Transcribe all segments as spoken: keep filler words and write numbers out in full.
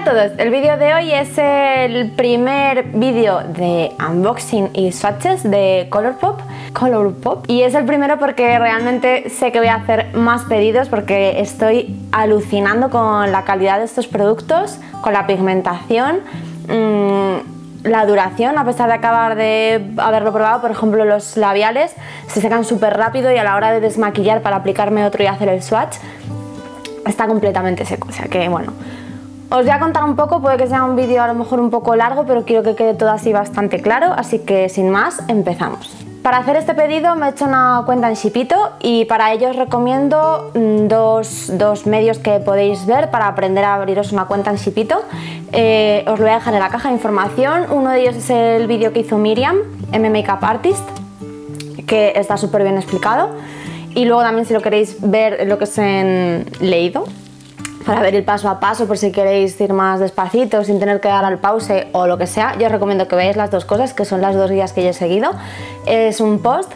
a todos, el vídeo de hoy es el primer vídeo de unboxing y swatches de Colourpop, Colourpop y es el primero porque realmente sé que voy a hacer más pedidos porque estoy alucinando con la calidad de estos productos, con la pigmentación, mmm, la duración, a pesar de acabar de haberlo probado. Por ejemplo, los labiales se secan súper rápido y a la hora de desmaquillar para aplicarme otro y hacer el swatch está completamente seco, o sea que bueno. Os voy a contar un poco, puede que sea un vídeo a lo mejor un poco largo, pero quiero que quede todo así bastante claro, así que sin más, empezamos. Para hacer este pedido me he hecho una cuenta en Shipito y para ello os recomiendo dos, dos medios que podéis ver para aprender a abriros una cuenta en Shipito. Eh, os lo voy a dejar en la caja de información. Uno de ellos es el vídeo que hizo Miriam, M Makeup Artist, que está súper bien explicado. Y luego también, si lo queréis ver lo que es en leído, para ver el paso a paso, por si queréis ir más despacito sin tener que dar al pause o lo que sea, yo os recomiendo que veáis las dos cosas, que son las dos guías que yo he seguido. Es un post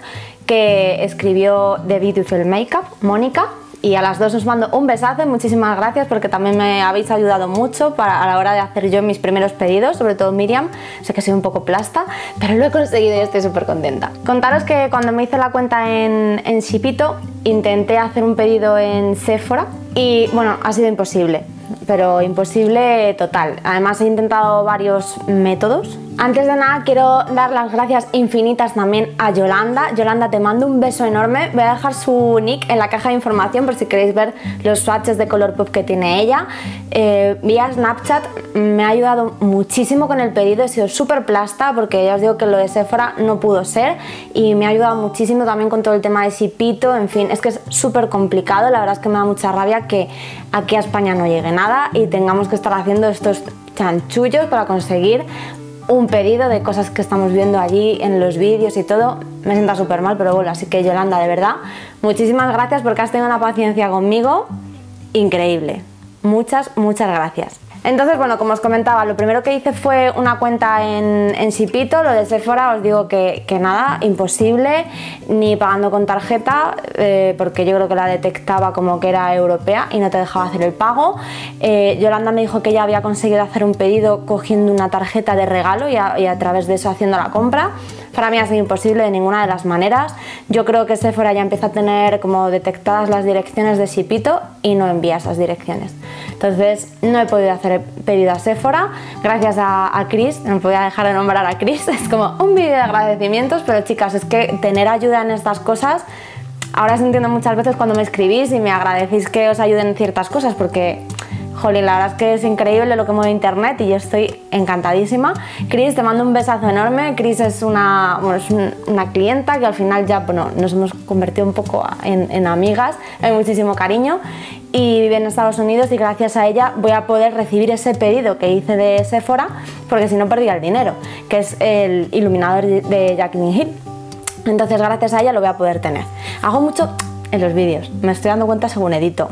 que escribió The Beautiful Makeup, Mónica, y a las dos os mando un besazo, muchísimas gracias porque también me habéis ayudado mucho para, a la hora de hacer yo mis primeros pedidos, sobre todo Miriam. Sé que soy un poco plasta, pero lo he conseguido y estoy súper contenta. Contaros que cuando me hice la cuenta en, en Shipito intenté hacer un pedido en Sephora y bueno, ha sido imposible, pero imposible total. Además he intentado varios métodos. Antes de nada quiero dar las gracias infinitas también a Yolanda. Yolanda, te mando un beso enorme. Voy a dejar su nick en la caja de información por si queréis ver los swatches de Colourpop que tiene ella. Eh, vía Snapchat me ha ayudado muchísimo con el pedido, he sido súper plasta porque ya os digo que lo de Sephora no pudo ser y me ha ayudado muchísimo también con todo el tema de Shipito. En fin, es que es súper complicado, la verdad es que me da mucha rabia que aquí a España no llegue nada y tengamos que estar haciendo estos chanchullos para conseguir un pedido de cosas que estamos viendo allí en los vídeos y todo. Me sienta súper mal, pero bueno, así que Yolanda, de verdad, muchísimas gracias porque has tenido una paciencia conmigo increíble. Muchas, muchas gracias. Entonces, bueno, como os comentaba, lo primero que hice fue una cuenta en, en Shipito. Lo de Sephora os digo que, que nada, imposible, ni pagando con tarjeta, eh, porque yo creo que la detectaba como que era europea y no te dejaba hacer el pago. Eh, Yolanda me dijo que ya había conseguido hacer un pedido cogiendo una tarjeta de regalo y a, y a través de eso haciendo la compra. Para mí ha sido imposible de ninguna de las maneras. Yo creo que Sephora ya empieza a tener como detectadas las direcciones de Shipito y no envía esas direcciones. Entonces no he podido hacer pedido a Sephora, gracias a, a Chris. No podía dejar de nombrar a Chris, es como un vídeo de agradecimientos, pero chicas, es que tener ayuda en estas cosas, ahora os entiendo muchas veces cuando me escribís y me agradecéis que os ayuden en ciertas cosas, porque jolín, la verdad es que es increíble lo que mueve internet y yo estoy encantadísima. Chris, te mando un besazo enorme. Chris es una, bueno, es un, una clienta que al final ya bueno, nos hemos convertido un poco en, en amigas, hay muchísimo cariño y vive en Estados Unidos y gracias a ella voy a poder recibir ese pedido que hice de Sephora, porque si no perdía el dinero, que es el iluminador de Jaclyn Hill. Entonces gracias a ella lo voy a poder tener. Hago mucho en los vídeos, me estoy dando cuenta según edito,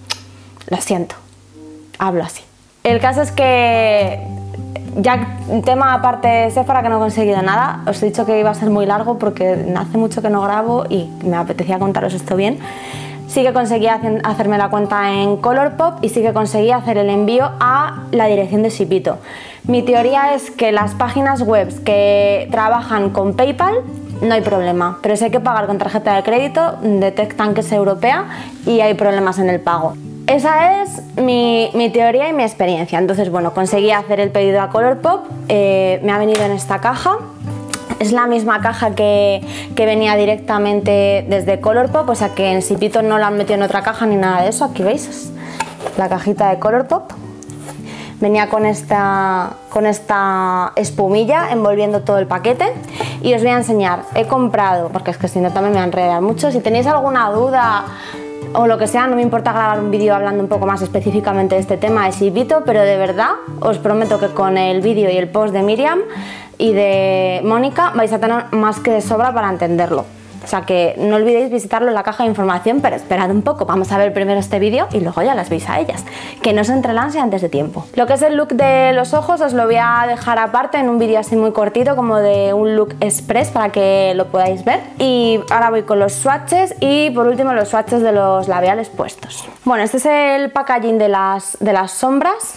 lo siento. Hablo así. El caso es que ya tema aparte de Sephora que no he conseguido nada. Os he dicho que iba a ser muy largo porque hace mucho que no grabo y me apetecía contaros esto bien. Sí que conseguí hacerme la cuenta en Colourpop y sí que conseguí hacer el envío a la dirección de Shipito. Mi teoría es que las páginas web que trabajan con PayPal no hay problema, pero si hay que pagar con tarjeta de crédito detectan que es europea y hay problemas en el pago. Esa es mi, mi teoría y mi experiencia. Entonces, bueno, conseguí hacer el pedido a Colourpop, eh, me ha venido en esta caja. Es la misma caja que, que venía directamente desde Colourpop, o sea que en Shipito no la han metido en otra caja ni nada de eso. Aquí veis, es la cajita de Colourpop. Venía con esta, con esta espumilla envolviendo todo el paquete y os voy a enseñar. He comprado, porque es que si no también me van a enredar mucho. Si tenéis alguna duda o lo que sea, no me importa grabar un vídeo hablando un poco más específicamente de este tema de Shipito, pero de verdad os prometo que con el vídeo y el post de Miriam y de Mónica vais a tener más que de sobra para entenderlo. O sea que no olvidéis visitarlo en la caja de información, pero esperad un poco, vamos a ver primero este vídeo y luego ya las veis a ellas, que no se entrelanse antes de tiempo. Lo que es el look de los ojos os lo voy a dejar aparte en un vídeo así muy cortito, como de un look express para que lo podáis ver. Y ahora voy con los swatches y por último los swatches de los labiales puestos. Bueno, este es el packaging de las, de las sombras.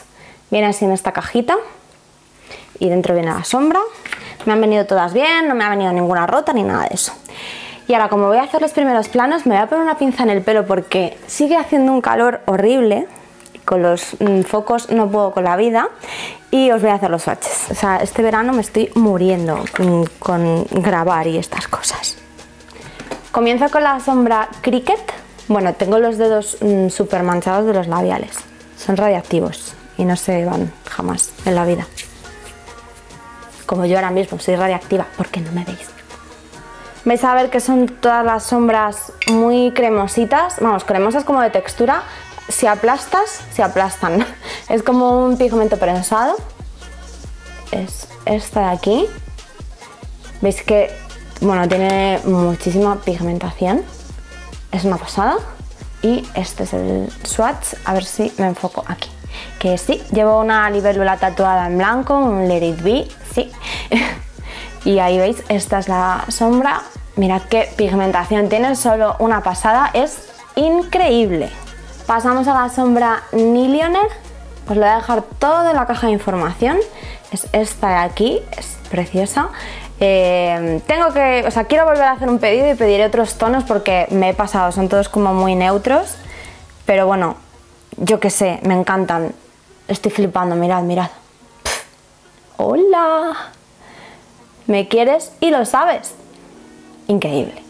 Viene así en esta cajita y dentro viene la sombra. Me han venido todas bien, no me ha venido ninguna rota ni nada de eso. Y ahora, como voy a hacer los primeros planos, me voy a poner una pinza en el pelo porque sigue haciendo un calor horrible. Con los mmm, focos no puedo con la vida. Y os voy a hacer los swatches. O sea, este verano me estoy muriendo con, con grabar y estas cosas. Comienzo con la sombra Cricket. Bueno, tengo los dedos mmm, súper manchados de los labiales. Son radiactivos y no se van jamás en la vida. Como yo ahora mismo, soy radiactiva porque no me veis. Vais a ver que son todas las sombras muy cremositas, vamos, cremosas como de textura. Si aplastas, se aplastan. Es como un pigmento prensado. Es esta de aquí. Veis que, bueno, tiene muchísima pigmentación. Es una pasada. Y este es el swatch, a ver si me enfoco aquí. Que sí, llevo una libélula tatuada en blanco, un Let It Be, sí. Y ahí veis, esta es la sombra. Mirad qué pigmentación tiene, solo una pasada, es increíble. Pasamos a la sombra Nillionaire. Os lo voy a dejar todo en la caja de información. Es esta de aquí, es preciosa. Eh, tengo que, o sea, quiero volver a hacer un pedido y pediré otros tonos porque me he pasado, son todos como muy neutros. Pero bueno, yo qué sé, me encantan. Estoy flipando, mirad, mirad. Pff, ¡hola! ¿Me quieres? Y lo sabes. Increíble.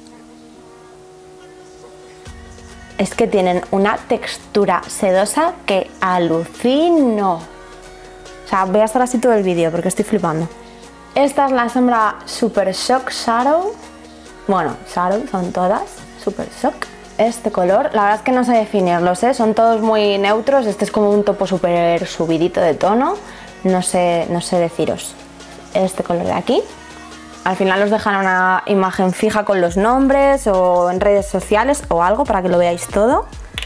Es que tienen una textura sedosa que alucino. O sea, voy a estar así todo el vídeo porque estoy flipando. Esta es la sombra Super Shock Shadow. Bueno, Shadow son todas. Super Shock. Este color, la verdad es que no sé definirlos, ¿eh? Son todos muy neutros. Este es como un topo súper subidito de tono. No sé, no sé deciros. Este color de aquí. Al final os dejaré una imagen fija con los nombres o en redes sociales o algo para que lo veáis todo.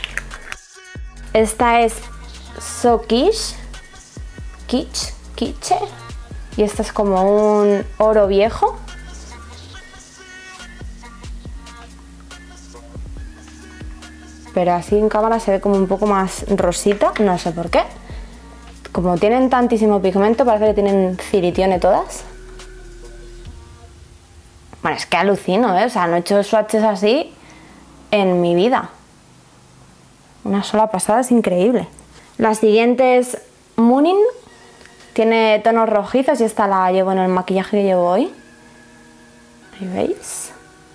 Esta es So Kitsch, Kitsch, Kitsch. Y esta es como un oro viejo. Pero así en cámara se ve como un poco más rosita, no sé por qué. Como tienen tantísimo pigmento, parece que tienen ciritione todas. Bueno, es que alucino, ¿eh? O sea, no he hecho swatches así en mi vida. Una sola pasada, es increíble. La siguiente es Moonin. Tiene tonos rojizos y esta la llevo en el maquillaje que llevo hoy. Ahí veis.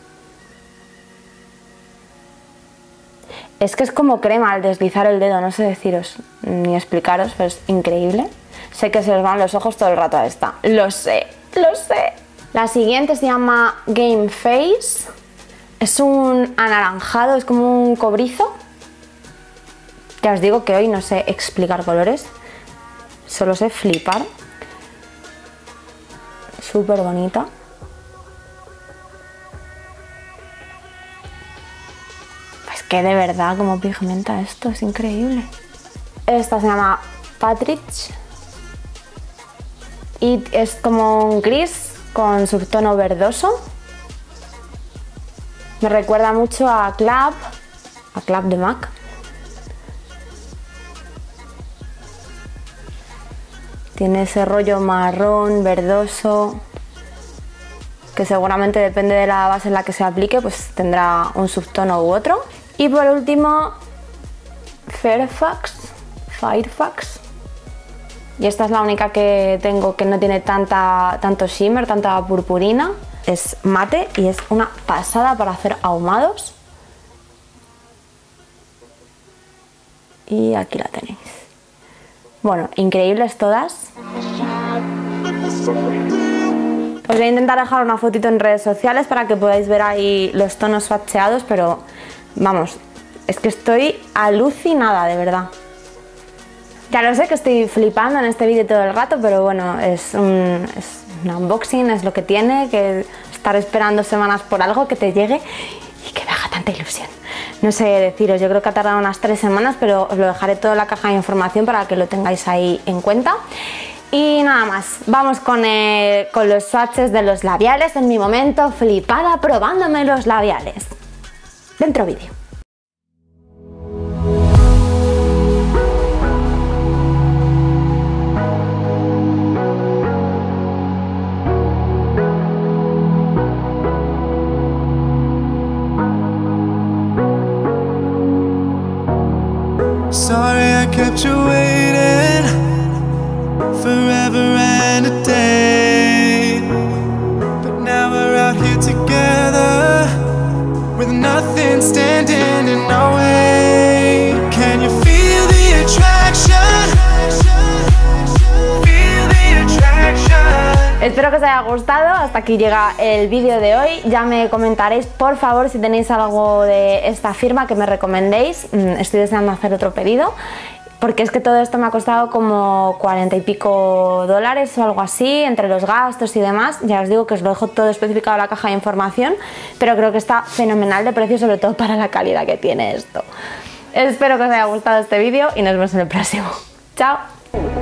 Es que es como crema al deslizar el dedo, no sé deciros ni explicaros, pero es increíble. Sé que se os van los ojos todo el rato a esta. Lo sé, lo sé. La siguiente se llama Game Face. Es un anaranjado, es como un cobrizo. Ya os digo que hoy no sé explicar colores. Solo sé flipar. Súper bonita. Pues que de verdad como pigmenta esto, es increíble. Esta se llama Patrick. Y es como un gris con subtono verdoso. Me recuerda mucho a Club, a Club de MAC. Tiene ese rollo marrón, verdoso, que seguramente depende de la base en la que se aplique, pues tendrá un subtono u otro. Y por último, Fairfax, Fairfax. Y esta es la única que tengo que no tiene tanta, tanto shimmer, tanta purpurina. Es mate y es una pasada para hacer ahumados. Y aquí la tenéis. Bueno, increíbles todas. Os voy a intentar dejar una fotito en redes sociales para que podáis ver ahí los tonos swatcheados, pero vamos, es que estoy alucinada, de verdad. Ya lo sé que estoy flipando en este vídeo todo el rato, pero bueno, es un, es un unboxing, es lo que tiene, que estar esperando semanas por algo que te llegue y que me haga tanta ilusión. No sé deciros, yo creo que ha tardado unas tres semanas, pero os lo dejaré todo en la caja de información para que lo tengáis ahí en cuenta. Y nada más, vamos con, eh, con los swatches de los labiales, en mi momento flipada probándome los labiales. Dentro vídeo. kept you waiting forever and a day. But now we're out here together with nothing standing in our way. Can you feel the attraction? Feel the attraction. Espero que os haya gustado, hasta aquí llega el vídeo de hoy. Ya me comentaréis por favor si tenéis algo de esta firma que me recomendéis. Estoy deseando hacer otro pedido, porque es que todo esto me ha costado como cuarenta y pico dólares o algo así, entre los gastos y demás. Ya os digo que os lo dejo todo especificado en la caja de información, pero creo que está fenomenal de precio, sobre todo para la calidad que tiene esto. Espero que os haya gustado este vídeo y nos vemos en el próximo. ¡Chao!